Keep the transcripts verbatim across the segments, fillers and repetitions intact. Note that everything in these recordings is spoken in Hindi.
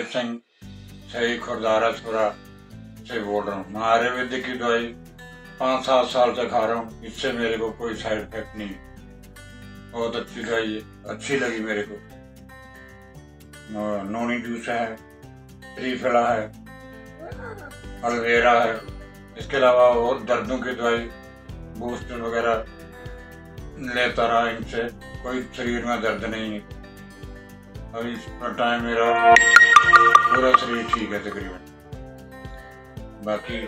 महादेव सिंह सही खुरदारा छुरा से बोल रहा हूँ। मैं आयुर्वेदिक की दवाई पाँच सात साल से खा रहा हूँ, इससे मेरे को कोई साइड इफेक्ट नहीं। बहुत अच्छी दवाई है, अच्छी लगी मेरे को। नोनी जूस है, त्रिफला है, एलोवेरा है, इसके अलावा और दर्दों की दवाई बूस्टर वगैरह लेता रहा। इनसे कोई शरीर में दर्द नहीं है। अभी इस टाइम मेरा पूरा शरीर ठीक है तकरीबन। बाकी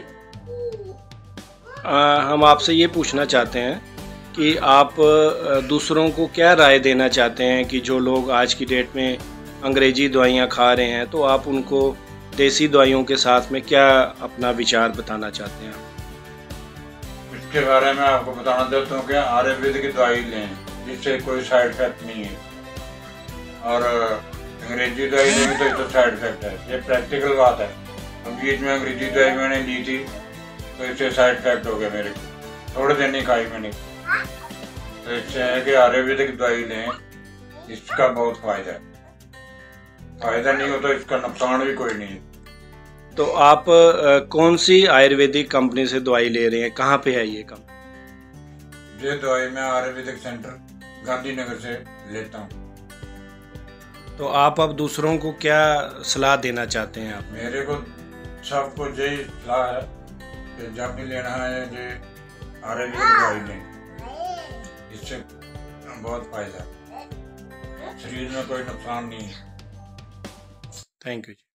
आ, हम आपसे ये पूछना चाहते हैं कि आप दूसरों को क्या राय देना चाहते हैं कि जो लोग आज की डेट में अंग्रेजी दवाइयाँ खा रहे हैं, तो आप उनको देसी दवाइयों के साथ में क्या अपना विचार बताना चाहते हैं? इसके बारे में आपको बताना चाहता हूँ कि आयुर्वेदिक की दवाई लें, जिससे कोई साइड इफेक्ट नहीं है। और अंग्रेजी दवाई लेंगे तो इसका साइड इफेक्ट है, ये प्रैक्टिकल बात है। अब बीच में अंग्रेजी दवाई मैंने ली थी तो इससे साइड इफेक्ट हो गया मेरे को, थोड़े दिन नहीं खाई मैंने। तो इससे है कि आयुर्वेदिक दवाई लें, इसका बहुत फायदा है। फायदा नहीं हो तो इसका नुकसान भी कोई नहीं है। तो आप आ, कौन सी आयुर्वेदिक कंपनी से दवाई ले रहे हैं? कहाँ पे है ये कंपनी? ये दवाई मैं आयुर्वेदिक सेंटर गांधीनगर से लेता हूँ। तो आप अब दूसरों को क्या सलाह देना चाहते हैं? आप मेरे को सबको यही सलाह है कि जब भी लेना है ये आयुर्वेदिक दवाई लें, इससे बहुत फायदा है, शरीर में कोई नुकसान नहीं है। Thank you.